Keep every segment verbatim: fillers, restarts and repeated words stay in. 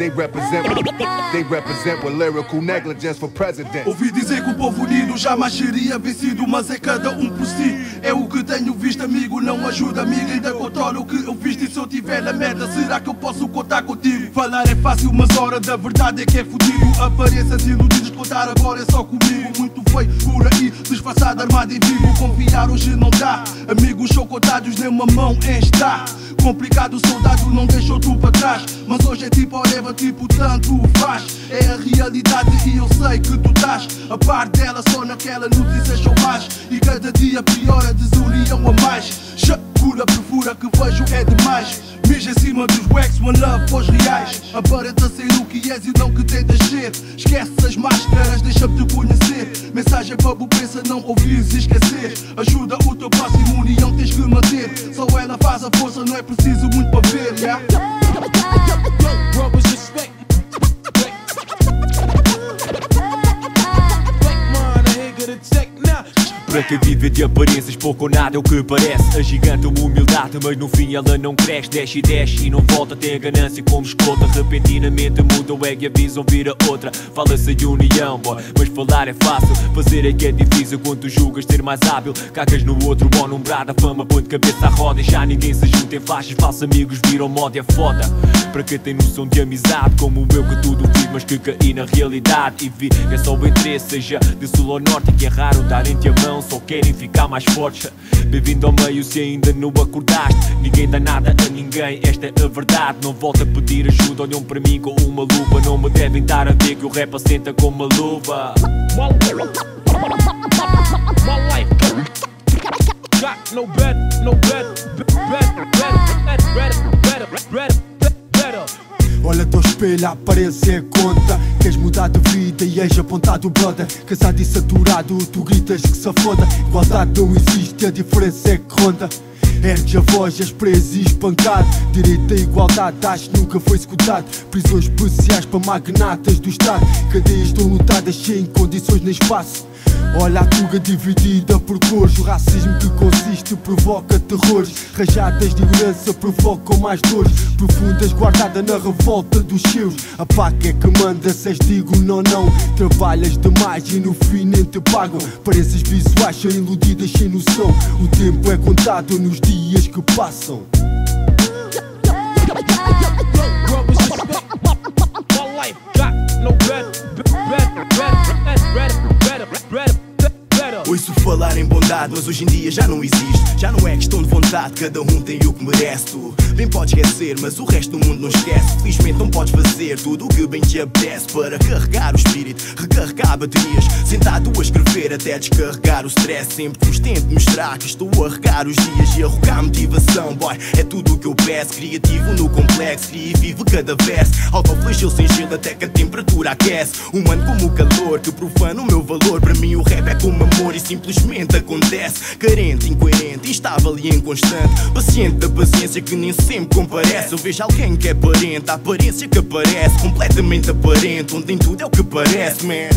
They represent, they represent with lyrical negligence for president. Ouvi dizer que o povo unido jamais seria vencido, mas é cada um por si. É o que tenho visto, amigo, não ajuda, amigo. Ainda controlo o que eu visto e se eu tiver na merda, será que eu posso contar contigo? Falar é fácil, mas hora da verdade é que é fudido. Aparências iludidas, contar agora é só comigo. Muito feio por aí, disfarçado, armado em vivo. Confiar hoje não dá, amigos são contados, nem uma mão está. Complicado, soldado não deixou tu para trás, mas hoje é tipo oreva, tipo tanto faz. É a realidade e eu sei que tu estás a par dela, só naquela notícia show mais. E cada dia pior, a desunião a mais. Chacura, perfura que vejo é demais. Mija em cima dos wax, one love pós reais. Aparenta ser o que és e não que tentas ser. Esquece as máscaras, deixa-me te conhecer. Mensagem para o pensa, não ouvires e esquecer. Ajuda o teu próximo, união tens que manter. Só ela faz a força, não é preciso muito para ver, yeah? Para quem vive de aparências, pouco ou nada é o que parece. A gigante uma humildade, mas no fim ela não cresce. Desce e desce e não volta, tem a ganância como escolta. Repentinamente muda o ego e a visão vira outra. Fala-se de união, boy, mas falar é fácil. Fazer é que é difícil quando tu julgas ser mais hábil. Cagas no outro, bom numerado, a fama põe de cabeça à roda. E já ninguém se junta em faixas, falsos amigos viram moda, é foda. Para quem tem noção de amizade, como eu que tudo fiz, mas que caí na realidade. E vi que é só o interesse, seja de sul ou norte, que é raro darem-te a mão, só querem ficar mais fortes. Bem-vindo ao meio se ainda não acordaste. Ninguém dá nada a ninguém, esta é a verdade. Não volto a pedir ajuda, olham para mim com uma lupa. Não me devem estar a ver que o rap assenta com uma luva. My life got no bed, no bed, better, better, better, better, better. Olha-te ao espelho, a aparência é conta. Queres mudar de vida e és apontado, brother. Casado e saturado, tu gritas que se foda. Igualdade não existe, a diferença é que ronda. Ergue a voz, és preso e espancado. Direito à igualdade, acho que nunca foi escutado. Prisões especiais para magnatas do Estado. Cadeias estão lutadas sem condições nem espaço. Olha a tuga dividida por cores. O racismo que consiste provoca terrores. Rajadas de ignorância provocam mais dores profundas, guardada na revolta dos seus. A paca é que manda, se és digo não, não. Trabalhas demais e no fim nem te pagam. Pareces visuais são iludidas sem noção. O tempo é contado nos dias que passam. Ouço falar em bondade, mas hoje em dia já não existe. Já não é questão de vontade, cada um tem o que merece. Tu bem podes esquecer, mas o resto do mundo não esquece. Felizmente não podes fazer tudo o que bem te apetece. Para carregar o espírito, recarregar baterias. Sentado a escrever até descarregar o stress. Sempre vos tento mostrar que estou a regar os dias e a rogar motivação, boy, é tudo o que eu peço. Criativo no complexo, cria e vive cada verso. Autoflagelo sem gelo até que a temperatura aquece. Humano como o calor que profana o meu valor. Para mim o rap é como amor e simplesmente acontece. Carente, incoerente, instável e inconstante. Paciente da paciência que nem sempre comparece. Eu vejo alguém que é aparente, a aparência que aparece. Completamente aparente, onde em tudo é o que parece, man.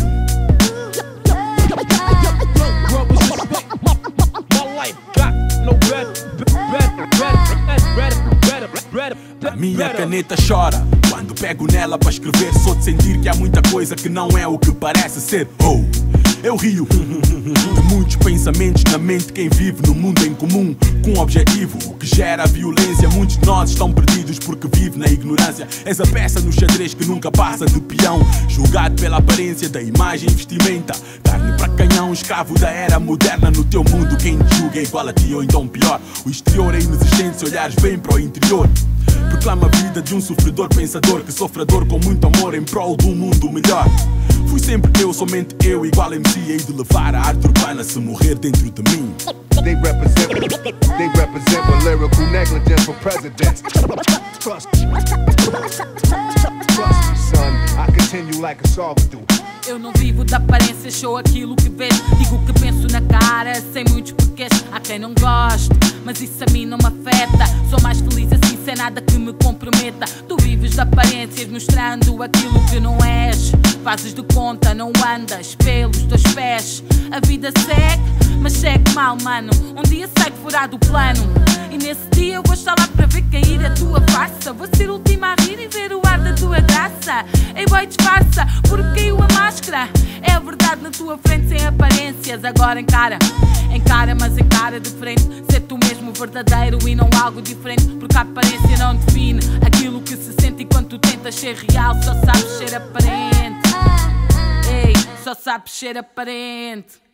A minha caneta chora quando pego nela para escrever. Sou de sentir que há muita coisa que não é o que parece ser. Oh, eu rio de muitos pensamentos na mente. Quem vive no mundo em comum com um objetivo, o que gera violência. Muitos de nós estão perdidos porque vivem na ignorância. És a peça no xadrez que nunca passa de peão, julgado pela aparência da imagem e vestimenta. Carne para canhão, escravo da era moderna. No teu mundo quem te julga é igual a ti ou então pior. O exterior é inexistente se olhares bem para o interior. Proclama a vida de um sofredor pensador, que sofre a dor com muito amor em prol de um mundo melhor. Fui sempre eu, somente eu, igual M C. Hei de levar a arte urbana se morrer dentro de mim. They represent, they represent with lyrical negligence for presidents. Trust, trust me, son, I continue like a Salvador. Eu não vivo de aparência, sou aquilo que vejo. Digo o que penso na cara, sem muitos porquês. Há quem não goste, mas isso a mim não me afeta. Sou mais feliz assim, sem nada que me comprometa. Tu vives de aparências, mostrando aquilo que não és. Fazes de conta, não andas pelos teus pés. A vida segue, mas segue mal, mano. Um dia segue fora do plano. E nesse dia eu vou estar lá para ver cair a tua farsa. Vou ser a última a rir e ver o ar da tua graça. Ei boy, disfarça, porque caiu a máscara. É a verdade na tua frente sem aparências. Agora encara, encara, mas encara de frente. Ser tu mesmo verdadeiro e não algo diferente. Porque a aparência não define aquilo que se sente. Enquanto tu tentas ser real, só sabes ser aparente. Ei, só sabes ser aparente.